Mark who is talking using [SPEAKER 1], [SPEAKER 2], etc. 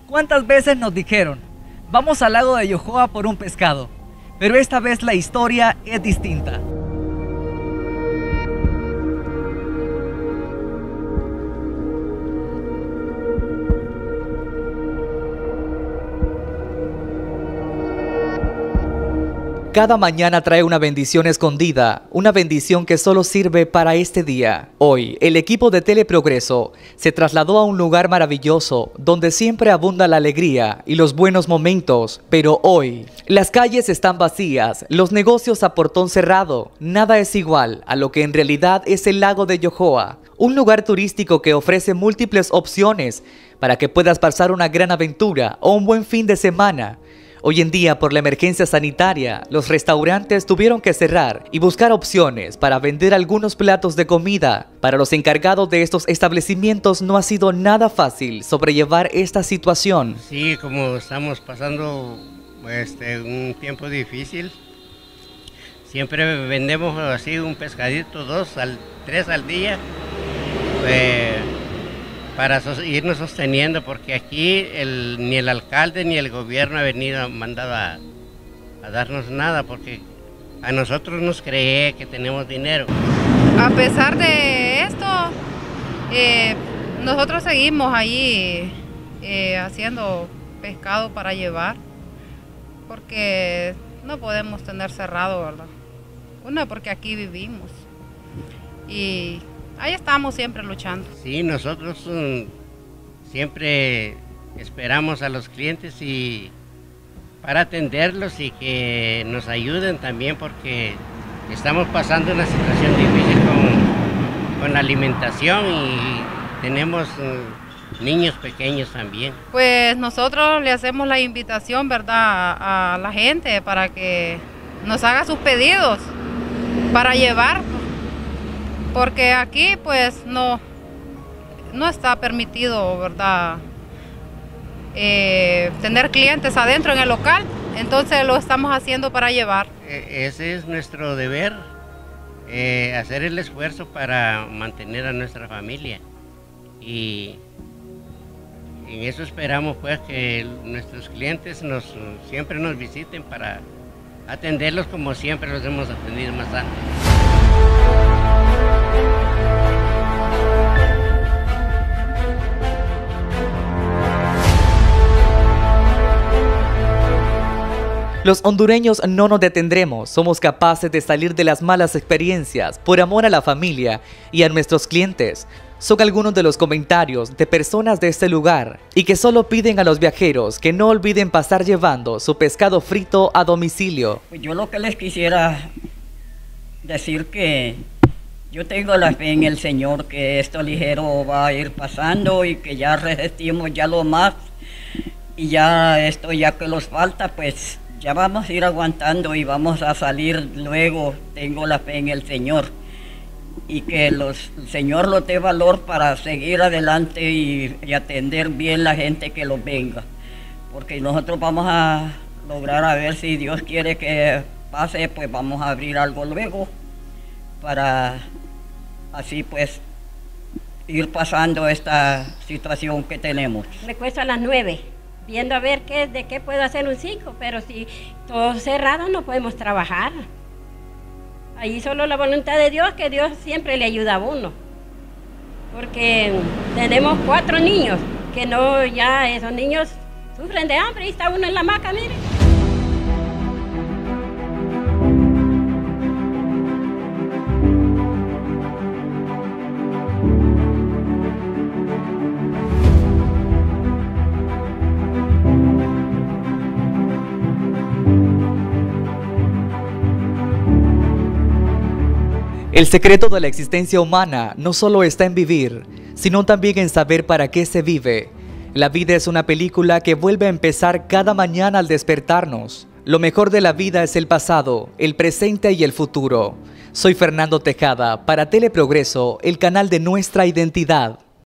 [SPEAKER 1] ¿Cuántas veces nos dijeron, vamos al lago de Yohoa por un pescado? Pero esta vez la historia es distinta. Cada mañana trae una bendición escondida, una bendición que solo sirve para este día. Hoy, el equipo de Teleprogreso se trasladó a un lugar maravilloso, donde siempre abunda la alegría y los buenos momentos. Pero hoy, las calles están vacías, los negocios a portón cerrado. Nada es igual a lo que en realidad es el lago de Yohoa, un lugar turístico que ofrece múltiples opciones para que puedas pasar una gran aventura o un buen fin de semana. Hoy en día, por la emergencia sanitaria, los restaurantes tuvieron que cerrar y buscar opciones para vender algunos platos de comida. Para los encargados de estos establecimientos no ha sido nada fácil sobrellevar esta situación.
[SPEAKER 2] Sí, como estamos pasando un tiempo difícil, siempre vendemos así un pescadito, 3 al día, para irnos sosteniendo, porque aquí ni el alcalde ni el gobierno ha mandado a darnos nada, porque a nosotros nos cree que tenemos dinero.
[SPEAKER 3] A pesar de esto, nosotros seguimos ahí haciendo pescado para llevar, porque no podemos tener cerrado, ¿verdad? Una, porque aquí vivimos y ahí estamos siempre luchando.
[SPEAKER 2] Sí, nosotros siempre esperamos a los clientes y para atenderlos y que nos ayuden también, porque estamos pasando una situación difícil con la alimentación y tenemos niños pequeños también.
[SPEAKER 3] Pues nosotros le hacemos la invitación, ¿verdad?, a la gente para que nos haga sus pedidos para llevar, porque aquí pues no está permitido, ¿verdad?, tener clientes adentro en el local, entonces lo estamos haciendo para llevar.
[SPEAKER 2] Ese es nuestro deber, hacer el esfuerzo para mantener a nuestra familia, y en eso esperamos pues que nuestros clientes siempre nos visiten para atenderlos como siempre los hemos atendido más antes.
[SPEAKER 1] Los hondureños no nos detendremos, somos capaces de salir de las malas experiencias por amor a la familia y a nuestros clientes. Son algunos de los comentarios de personas de este lugar y que solo piden a los viajeros que no olviden pasar llevando su pescado frito a domicilio.
[SPEAKER 4] Pues yo lo que les quisiera decir que yo tengo la fe en el Señor, que esto ligero va a ir pasando y que ya resistimos ya lo más, y ya esto ya que nos falta, pues ya vamos a ir aguantando y vamos a salir luego. Tengo la fe en el Señor y que el Señor nos dé valor para seguir adelante y atender bien la gente que los venga, porque nosotros vamos a lograr, a ver si Dios quiere que pase, pues vamos a abrir algo luego para así pues ir pasando esta situación que tenemos.
[SPEAKER 5] Me cuesta a las 9, viendo a ver de qué puedo hacer un 5, pero si todo cerrado no podemos trabajar. Ahí solo la voluntad de Dios, que Dios siempre le ayuda a uno. Porque tenemos 4 niños, que no, ya esos niños sufren de hambre y está uno en la hamaca, mire.
[SPEAKER 1] El secreto de la existencia humana no solo está en vivir, sino también en saber para qué se vive. La vida es una película que vuelve a empezar cada mañana al despertarnos. Lo mejor de la vida es el pasado, el presente y el futuro. Soy Fernando Tejada para Teleprogreso, el canal de nuestra identidad.